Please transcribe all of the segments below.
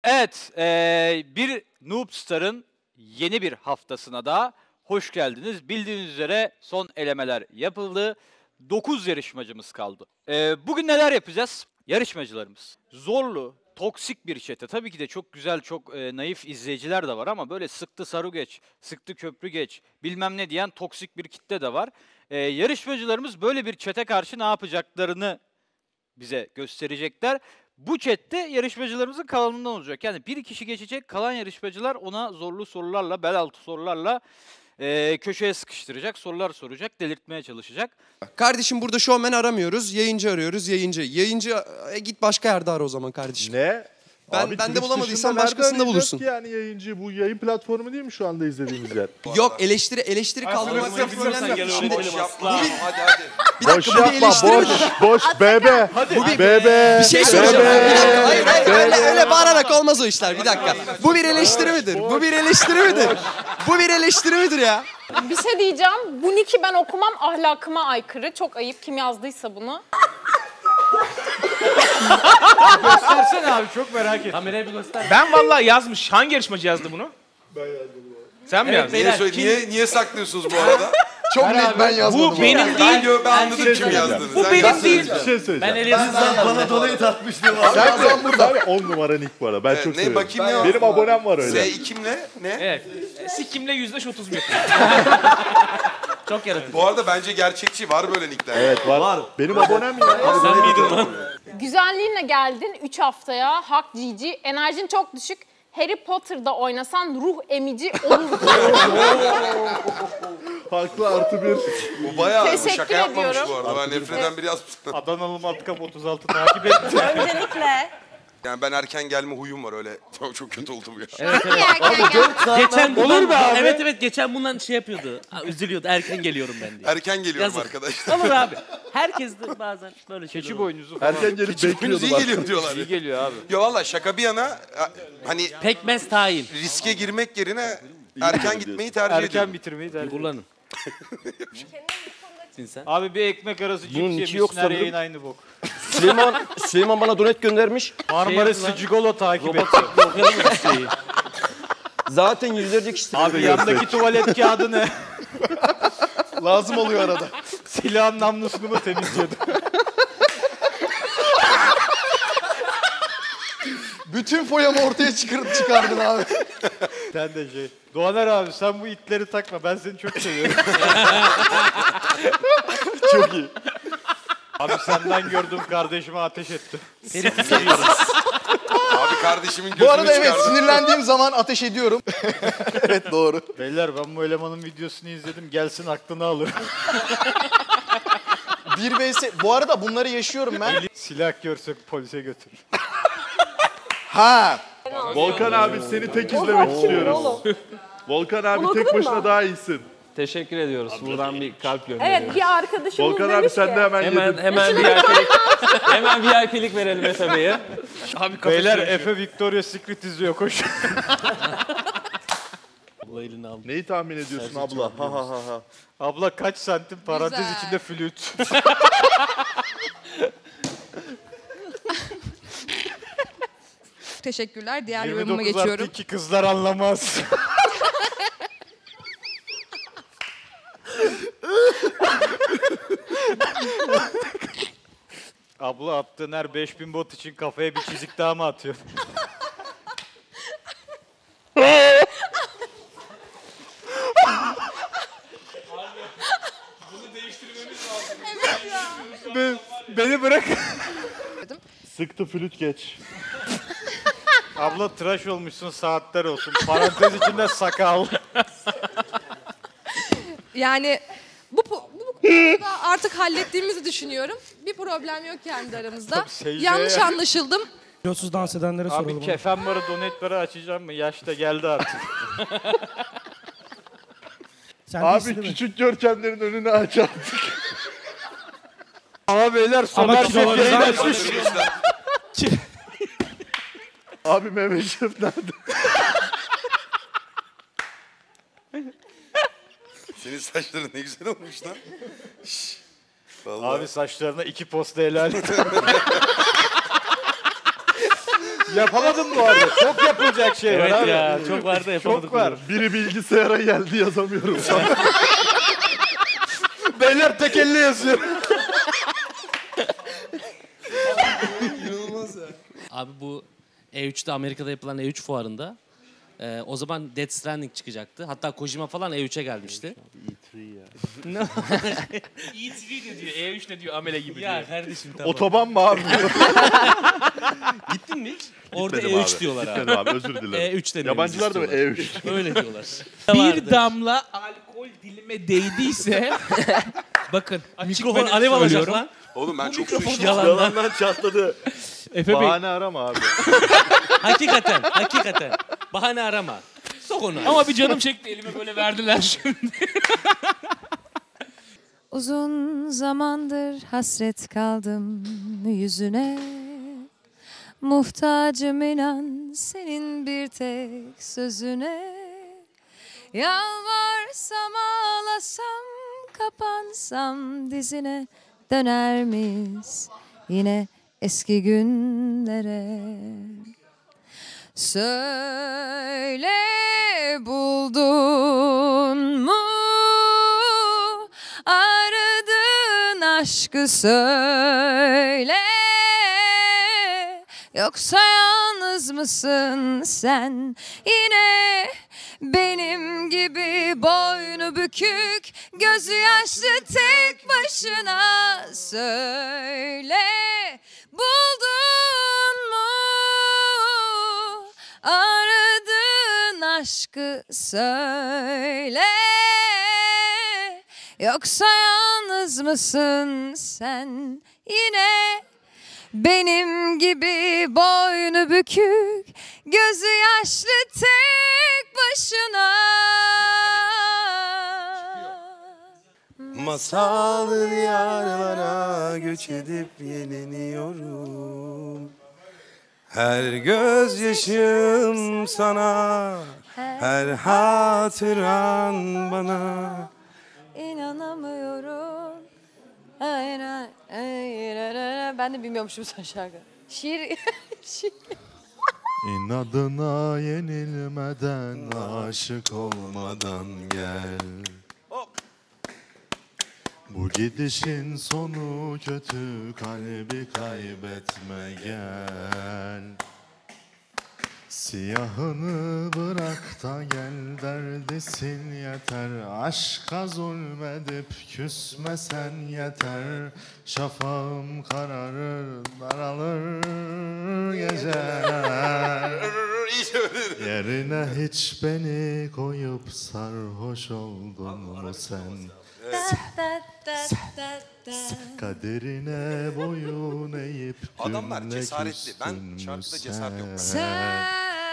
Evet, bir Noobstar'ın yeni bir haftasına da hoş geldiniz. Bildiğiniz üzere son elemeler yapıldı. 9 yarışmacımız kaldı. Bugün neler yapacağız? Yarışmacılarımız zorlu, toksik bir chat'e. Tabii ki de çok güzel, çok naif izleyiciler de var ama böyle sıktı saru geç, sıktı köprü geç, bilmem ne diyen toksik bir kitle de var. Yarışmacılarımız böyle bir chat'e karşı ne yapacaklarını bize gösterecekler. Bu chatte yarışmacılarımızın kalanından olacak. Yani bir kişi geçecek, kalan yarışmacılar ona zorlu sorularla, bel altı sorularla köşeye sıkıştıracak, sorular soracak, delirtmeye çalışacak. Kardeşim burada şovmen aramıyoruz, yayıncı arıyoruz, yayıncı. Yayıncı git başka yerde ara o zaman kardeşim. Ne? Ben de bulamadıysan dışında başkasında nerede bulursun. ki yani yayıncı, bu yayın platformu değil mi şu anda izlediğimiz yer? Yok eleştiri kaldırmak Şimdi Şimdi boş yapma. Hadi. bir Boş dakika bu bir yapma, eleştiri boş, midir? boş, bebe. Bebe. Bir şey soracağım. Bir dakika hayır öyle bağırarak olmaz o işler bir dakika. Bu bir eleştiri midir? Bu bir eleştiri midir? Bu bir eleştiri midir ya? Bir şey diyeceğim. Bu nick'i ben okumam, ahlakıma aykırı. Çok ayıp. Kim yazdıysa bunu. Göstersene abi, çok merak ettim. Kameraya bir göster. Ben vallahi yazmış. Hangi yarışmacı yazdı bunu? Ben yazdım. Sen mi yazdın? Niye saklıyorsunuz bu arada? Çok net ben yazmadım. Bu benim değil. Ben anladım kim yazdığını. Bu benim değil. Bir şey söyleyeceğim. Ben Elazığ'dan bana dolayı tatmıştım. Sen burada 10 numara nick bu arada. Ben çok Ne seviyorum. bakayım ne var? Benim abonem var öyle. Z kimle? Ne? Evet. Sikimle %31. Çok yaratıcı. Bu arada bence gerçekçi var böyle nickler. Evet var. Benim abonem ya. Sen miydin lan? Güzelliğinle geldin 3 haftaya. Hak Cici. Enerjin çok düşük. Harry Potter'da oynasan ruh emici olurdu. Farklı artı bir. Bu bayağı bu Teşekkür şaka yapmamış ediyorum. bu arada. Ben nefret eden biri yazmış. Adanalı Matkap 36 takip etti. Öncelikle. Yani ben erken gelme huyum var öyle. Çok kötü oldu bu ya. Geçen Olur be abi. Evet geçen bundan şey yapıyordu. Üzülüyordu. Erken geliyorum ben diye. Erken geliyorum Yazık. arkadaşlar. Olur abi. Herkes de bazen böyle şeyler Keçi olur. boynuzu falan. Erken gelip Henüz bekliyordum iyi geliyor diyorlar. İyi geliyor abi. Ya valla şaka bir yana hani Pekmez tayin. riske girmek yerine erken gitmeyi tercih ediyorum. Erken bitirmeyi tercih ediyorum. Kullanın. Sen. Abi bir ekmek arası cips Bunun içi yemişsin, yok her sanırım. yayın aynı bok. Süleyman bana donet göndermiş. Marmaris Cigolo takip et. Robot okuyalım mı şeyi? Zaten yüzlerce kişi. Abi yandaki tuvalet kağıdı ne? Lazım oluyor arada. Silahın namlusunu mu temizliyordu? Bütün foyamı ortaya çıkardın abi. Sen de şey. Doğaner abi sen bu itleri takma, ben seni çok seviyorum. Çok iyi. Abi senden gördüğüm kardeşime ateş etti. Ferit'i seviyoruz. Abi kardeşimin gözünü Bu arada evet çıkardı. sinirlendiğim zaman ateş ediyorum. Evet doğru. Beyler ben bu elemanın videosunu izledim, gelsin aklını alır. Bir vs. Bu arada bunları yaşıyorum ben. Silah görse polise götür. Ha. Volkan abi seni tek izlemek istiyorum. Volkan abi tek başına daha iyisin. Teşekkür ediyoruz. Buradan bir kalp gönderiyoruz. Evet bir arkadaşımız Volkan demiş abi sen ki, de hemen yedin. Hemen VIP'lik. Hemen VIP'lik verelim Efe Bey'e. Abi Beyler Efe Victoria's Secret izliyor, koş. Allah elini aldı. Neyi tahmin ediyorsun abla? Ha ha ha ha. Abla kaç santim, parantez Güzel. içinde flüt. Teşekkürler. Diğer yorumuma 29 geçiyorum. artı 2 kızlar anlamaz. Abla attığın her 5000 bot için kafaya bir çizik daha mı atıyorsun? Beni bırak. Sıktı flüt geç. Abla tıraş olmuşsun, saatler olsun. Parantez içinde sakal. Yani bu konuda artık hallettiğimizi düşünüyorum. Bir problem yok kendi aramızda. secdeye- Yanlış anlaşıldım. Pilotsuz dans edenlere Abi soralım. kefen barı, donate barı açacağım mı? Yaş da geldi artık. Sen Abi değilsin değil mi? küçük görkemlerin önünü aç artık. Ama beyler Somer Şef kiloları yayın zaten- açmış. Abi Mehmet Şef nerede? Senin saçların ne güzel olmuş lan. Şşş. Vallahi. Abi saçlarına 2 posta helal et. Yapamadım bu arada. Çok yapılacak şey var Evet abi. ya çok var da yapamadık. Çok var. Biri bilgisayara geldi yazamıyorum. Beyler tek elle yazıyor. Abi bu E3'te Amerika'da yapılan E3 fuarında o zaman Death Stranding çıkacaktı. Hatta Kojima falan E3'e gelmişti. E3 de diyor, E3 de diyor amele gibi Ya diyor. kardeşim tamam. Otoban mı abi? Gittin mi hiç? Orada Gitmedim E3 abi. diyorlar abi. Gitmedim abi, özür dilerim. E3 deniyor. Yabancılar da E3. Öyle diyorlar. Bir damla alkol dilime değdiyse bakın Mikrofon alev alacak söylüyorum. lan. Oğlum ben çok su içtim. Yalandan çatladı. Efe Bey. Bahane arama abi. Hakikaten. Bahane arama. Sok onu. Ama bir canım çekti elime böyle verdiler şimdi. Uzun zamandır hasret kaldım yüzüne. Muhtacım inan senin bir tek sözüne. Yalvarsam ağlasam kapansam dizine. Döner miyiz yine eski günlere? Söyle buldun mu aradığın aşkı söyle. Yoksa yalnız mısın sen yine benim gibi boynu bükük gözü yaşlı tek başına? Söyle buldun mu aradığın aşkı söyle. Yoksa yalnız mısın sen yine benim gibi boynu bükük gözü yaşlı tek başına? Masal diyarlara göç edip yeniliyorum. Her gözyaşım sana, her hatıran bana. İnanamıyorum. Ben de bilmiyormuşum son şarkı. Şiir. İnadına yenilmeden, aşık olmadan gel. Bu gidişin sonu kötü, kalbi kaybetme gel. Siyahını bırak da gel, derdisin yeter. Aşka zulmedip küsmesen yeter. Şafağım kararır, daralır geceler. Yerine hiç beni koyup sarhoş oldun mu sen? Kaderine boyun eğip Adamlar dünle cesaretli. Ben küstün mü şarkıda cesaret yok. Sen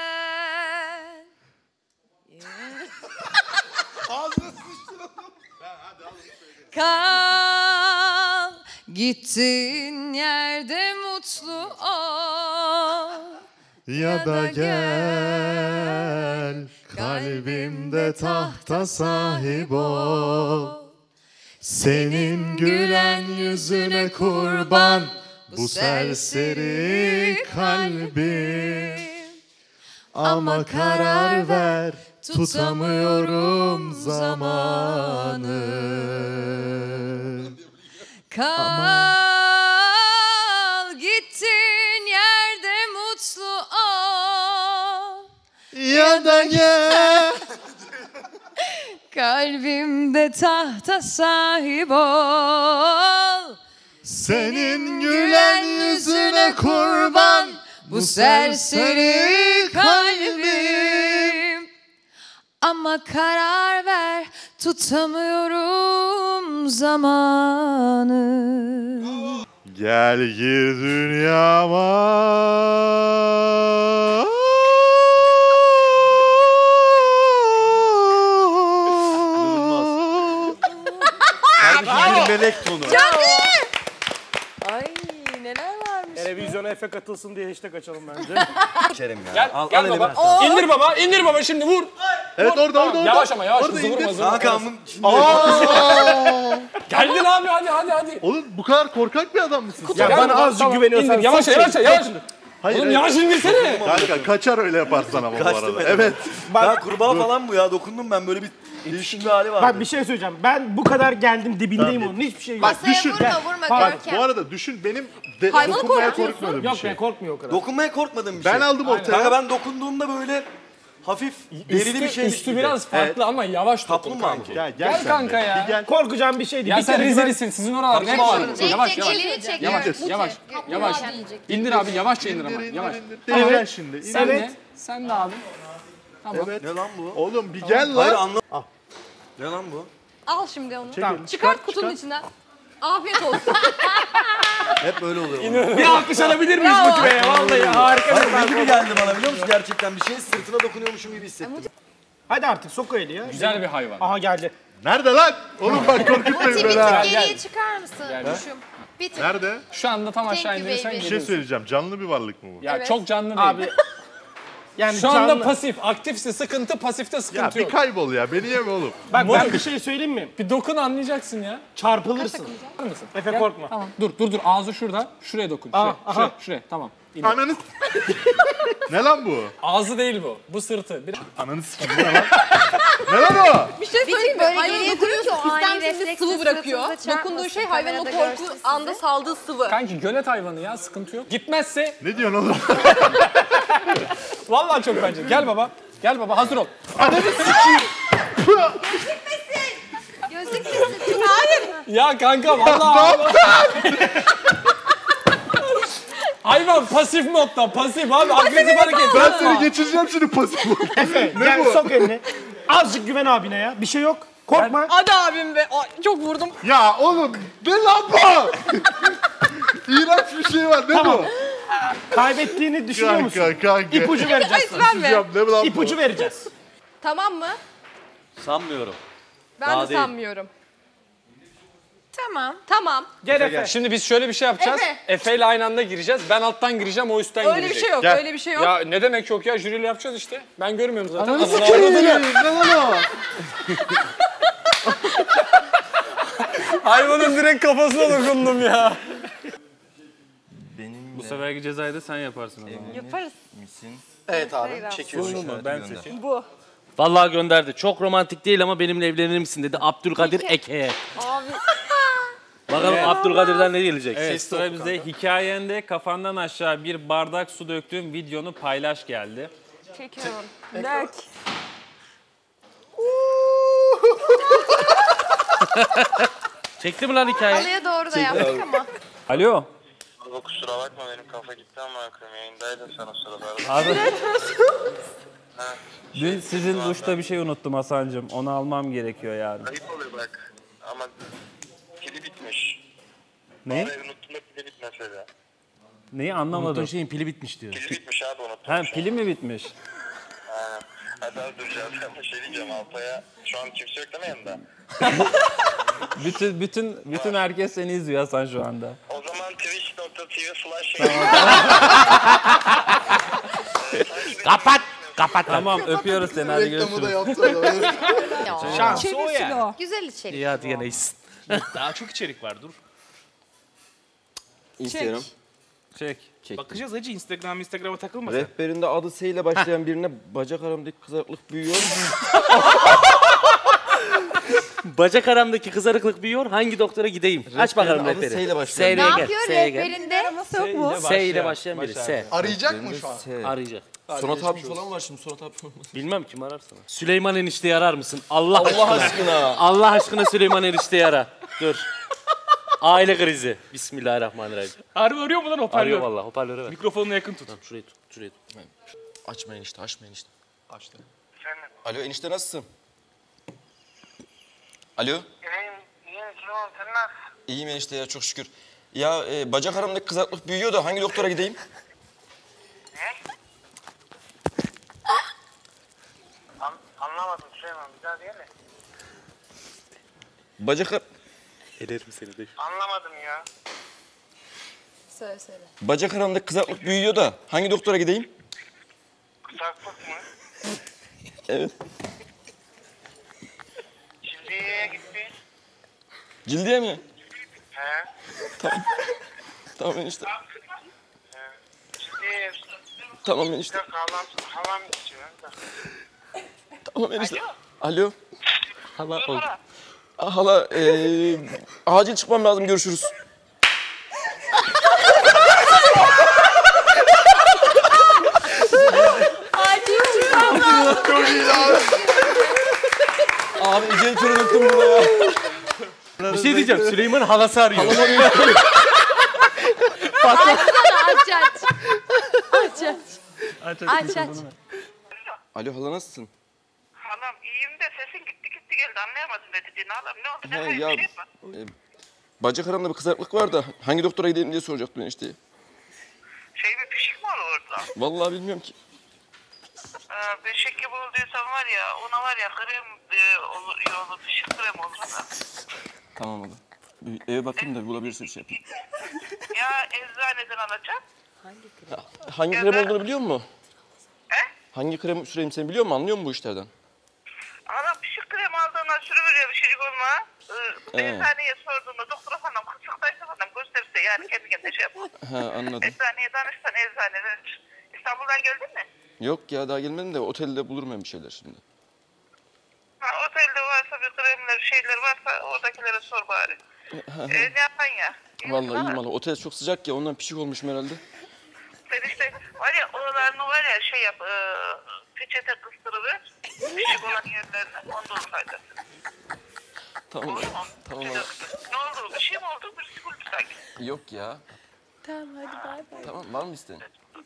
kal gittiğin yerde mutlu ol. Ya da gel kalbimde tahta sahip ol. Senin gülen yüzüne kurban bu serseri kalbim. Ama karar ver, tutamıyorum zamanı. Kal gittiğin yerde mutlu ol. Ya da gel. Kalbimde tahta sahip ol. Senin gülen yüzüne kurban bu serseri kalbim. Ama karar ver, tutamıyorum zamanı. Gel gir dünyama. Bir melek tonu. Ay neler varmış. Televizyona Efe katılsın diye hashtag açalım bence. Gel baba. İndir baba şimdi vur. Evet orada. Yavaş ama yavaş. Orada Hızlı indir. vurma hızlı. Hakan'ın şimdi Geldin abi hadi. Oğlum bu kadar korkak bir adam mısın? Ya bana azıcık güveniyorsan İndir yavaş. Hayır, Oğlum hayır. yavaş indirsene. Kanka kaçar öyle yaparsan ama bu Kaçtı arada. benim. Evet. Ya kurbağa falan bu ya. Dokundum ben böyle bir değişik bir hali vardı. Bak bir şey söyleyeceğim. Ben bu kadar geldim dibindeyim onun. Hiçbir şey yok. Bak düşün. vurma Bak bu arada düşün benim Hayvanı dokunmaya korkuyorsun. korkmadığım bir Yok şey. be korkmuyor o kadar. Dokunmaya korkmadığım bir şey. Ben aldım ortaya. Kanka ben dokunduğumda böyle hafif derili bir şey. Üstü biraz farklı ama yavaş dokun Kaplumbağa kanki. mı? Gel Gel sen de. kanka ya. Bir gel. Korkacağım bir şey değil. Ya Bir sen kere Rize'lisin. Sizin oralar hep var. Yavaş yavaş. Yavaş. Yavaş. Yavaş. İndir abi yavaşça indir ama. Yavaş. Gel şimdi. Sen de. Sen de abi. Evet. Ne lan bu? Oğlum bir gel Hayır lan. anlamadım. Ne lan bu? Al şimdi onu. Çekil, Çıkart kutunun içinden. Afiyet olsun. Hep böyle oluyor. Bir alkış alabilir miyiz Motive'ye? Vallahi harika bir Ne gibi geldi bana biliyor musun? Gerçekten bir şey sırtına dokunuyormuşum gibi hissettim. Hadi artık sok o eli ya. güzel bir hayvan. Aha geldi. Nerede lan? Oğlum bak korkutmayın beni ha. Geriye çıkar mısın? Düşüm. Bir tık. Nerede? Şu anda tam aşağı you indirirsen baby. Bir şey geliyorsun. söyleyeceğim. Canlı bir varlık mı bu? Ya çok canlı değil. Abi. Yani Şu anda canlı. pasif. Aktifse sıkıntı, pasifte Ya sıkıntı bir yok. kaybol ya. Beni yeme oğlum. Bak ben bir şey söyleyeyim mi? Bir dokun anlayacaksın ya. Çarpılırsın. Var mısın? Efe Gel. korkma. Tamam. Dur. Ağzı şurada. Şuraya dokun. Aa, Şuraya. Tamam. İndir. Ananı... Ne lan bu? Ağzı değil bu. Bu sırtı. Ananı s***. Ne lan? Ne lan o? Bir şey söyleyeyim mi? böyle Hayvana geriye dokunuyorsun, duruyor ki o ani sistem seni refleksle sıvı bırakıyor. suratınıza çarpmasın, Dokunduğu şey hayvanın o kamerada korktuğu görsün anda sizi. saldığı sıvı. Kanki gölet hayvanı ya. Sıkıntı yok. Gitmezse Ne diyorsun oğlum? vallahi çok bence. Gel baba. Gel baba. Hazır ol. Gözlük kesin. Hayır. Ya kanka vallahi. Hayvan pasif modda. Pasif abi. Agresif hareket. Ben seni geçireceğim şimdi pasif. Gel sok elini. Azıcık güven abine ya. Bir şey yok. Korkma. Hadi abim be. Ay, çok vurdum. Ya oğlum ne lan bu? İğrenç bir şey var. Ne Tamam. bu? Kaybettiğini düşünüyor musun? Kanka. İpucu vereceğiz sana. Düşeceğim. Ne lan bu? İpucu vereceğiz. Tamam mı? Sanmıyorum. Ben Daha de değil. sanmıyorum. Tamam. Tamam. Gel Efe. Şimdi biz şöyle bir şey yapacağız. Efe. Efe ile aynı anda gireceğiz. Ben alttan gireceğim, o üstten Öyle bir girecek. şey yok. Gel. Öyle bir şey yok. Ya ne demek yok ya? Jüriyle yapacağız işte. Ben görmüyorum zaten. Ne lan o? Hayvanın direkt kafasına dokundum ya. Bu seferki cezayı da sen yaparsın o zaman. Yaparız. Evet abi çekiyorsun. Ben seçeyim. Bu. Vallahi gönderdi. Çok romantik değil ama benimle evlenir misin dedi Abdülkadir Eke'ye. Abi. Bakalım Abdülkadir'den ne gelecek? Evet, sıra bize hikayende kafandan aşağı bir bardak su döktüğün videonu paylaş geldi. Çekiyorum. Dök. Çekti mi lan hikaye? Halıya doğru da yaptık ama. Alo. Abi kusura bakma benim kafa gitti ama akım yayındaydın sen o sırada. Abi. Dün sizin duşta bir şey unuttum Hasan'cığım. Onu almam gerekiyor yarın. Ayıp oluyor bak ama pili bitmiş. Ne? Bari unuttum da pili bitmese de. Neyi anlamadım. şeyin pili bitmiş diyor. Pili bitmiş abi unuttum. Ha pili mi bitmiş? Aynen. Hadi abi duracağız. Ben bir şey diyeceğim Alpay'a. Şu an kimse yok değil mi yanında? Bütün herkes seni izliyor Hasan şu anda. O zaman twitch.tv/. Kapat. Tamam öpüyoruz seni hadi görüşürüz. Şansı o ya. Güzel içerik. İyi hadi gene iyisin. Daha çok içerik var dur. İstiyorum. Çek. Bakacağız hacı Instagram'a takılma sen. Rehberinde adı S ile başlayan birine bacak aramdaki kızarıklık büyüyor. Bacak aramdaki kızarıklık büyüyor. Hangi doktora gideyim? Aç bakalım Rehberin adı rehberi. S ile başlayan. Ne S'ye gel. yapıyor S'ye gel. rehberinde? Yok mu? S ile başlayan biri. S. Arayacak mı şu an? Arayacak. Sonat abi falan var şimdi Sonat abi. Bilmem kim arar sana. Süleyman enişteyi arar mısın? Allah Allah aşkına. aşkına. Allah aşkına Süleyman enişteyi ara. Dur. Aile krizi. Bismillahirrahmanirrahim. Harbi arıyor mu lan hoparlör? Arıyor vallahi hoparlörü ver. Mikrofonuna yakın tut. Tamam şurayı tut. Şurayı tut. Açma enişte, açma enişte. Açtı. Alo enişte nasılsın? Alo. İyiyim Süleyman sen nasılsın? İyiyim enişte ya çok şükür. Ya bacak aramdaki kızarıklık büyüyor da hangi doktora gideyim? Anlamadım Süleyman bir daha diye mi? Bacak Ederim seni de. Anlamadım ya. Söyle. bacak aramdaki kızarıklık büyüyor da hangi doktora gideyim? Kısaklık mı? Evet. Cildiye'ye gitti. Cildiye mi? He. Tamam enişte. Cildiye'ye Tamam enişte. Halam istiyor. Tamam enişte. Alo. Hala oldu. Hala acil çıkmam lazım, görüşürüz. Acil çıkmam lazım. Çok iyi abi. Abi iyice çürüdüm burada ya. Bir şey diyeceğim. Süleyman halası arıyor. Açsana aç aç. Aç aç. Alo hala, nasılsın? Halam iyiyim de sesin gitti geldi anlayamadım ne dediğini halam. Ne oldu? He Ne ya, bir şey mi? bacak aramda bir kızarıklık var da hangi doktora gidelim diye soracaktım enişte. Şey bir pişik mi olur orada? Vallahi bilmiyorum ki. Beşik gibi olduysan var ya ona var ya krem olur iyi olur. Pişik krem olur da. Tamam hala. Bir eve bakayım da bulabilirse bir şey yapayım. Ya eczaneden alacağım. Hangi krem olduğunu biliyor musun? Hangi krem süreyim sen biliyor musun? Anlıyor musun bu işlerden? Halam pişik krem aldığına sürüveriyor bir şeycik olma. Eczaneye sorduğunda doktora falan kısıktaysa falan gösterirse yani kendi kendine şey yapar. Ha anladım. Eczaneye danışsan eczaneden. İstanbul'dan geldin mi? Yok ya, daha gelmedim de otelde bulurum ben bir şeyler şimdi. Ha, otelde varsa bir kremler şeyler varsa oradakilere sor bari. Ne yapan ya? Vallahi iyiyim hala. Otel çok sıcak ya, ondan pişik olmuşum herhalde. Sen işte var ya oralarını var ya şey yap peçete kıstırıver. Pişik olan yerlerine onda olur faydası. Tamam. Olur mu? Tamam Ne hala. oldu? Bir şey mi oldu? Bir sıkıntı sanki. Yok ya. Tamam hadi bay bay. Tamam, var mı isteğin?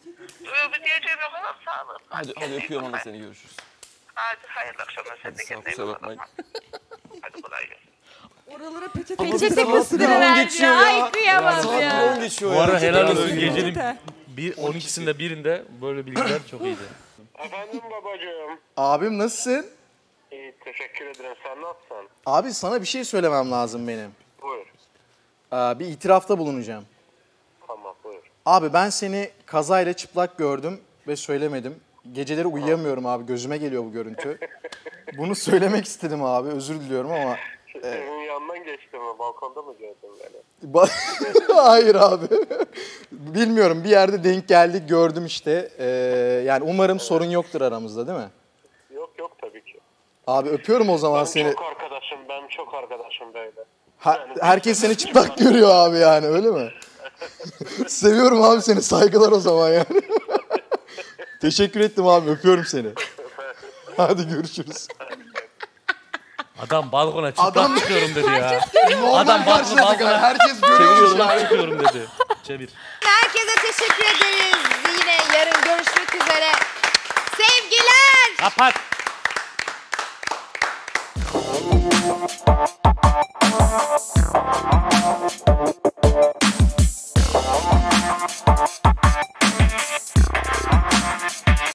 Bir diyeceğim yok ama sağ olun. Hadi öpüyorum hala, seni görüşürüz. Hadi hayırlı akşamlar. Sen de Sağ ol, kendine iyi kusura bak. bakmayın. Hadi kolay gelsin. Oralara peçete Peçete kıstırıver ya. Ay kıyamam Saat ya. 10 geçiyor Bu ara ya. helal olsun, gecenin 12'sinde birinde böyle bilgiler çok iyiydi. Efendim babacığım. Abim nasılsın? İyi teşekkür ederim. Sen nasılsın? Abi sana bir şey söylemem lazım benim. Buyur. Bir itirafta bulunacağım. Tamam buyur. Abi ben seni kazayla çıplak gördüm ve söylemedim. Geceleri uyuyamıyorum abi, gözüme geliyor bu görüntü. Bunu söylemek istedim abi, özür diliyorum ama... Senin yanından geçti mi? Balkonda mı gördün beni? Hayır abi. Bilmiyorum, bir yerde denk geldik, gördüm işte. Yani umarım sorun yoktur aramızda, değil mi? Yok tabii ki. Abi öpüyorum o zaman Ben seni. çok arkadaşım böyle. Herkes seni çıplak görüyor abi yani, öyle mi? Seviyorum abi seni, saygılar o zaman yani. Teşekkür ettim abi, öpüyorum seni. Hadi görüşürüz. Adam balkona çıplak çıkıyorum dedi ya. Adam balkona herkes görüyor yani. Çıkıyorum dedi. Çevir. Herkese teşekkür ederiz. Yine yarın görüşmek üzere. Sevgiler. Kapat.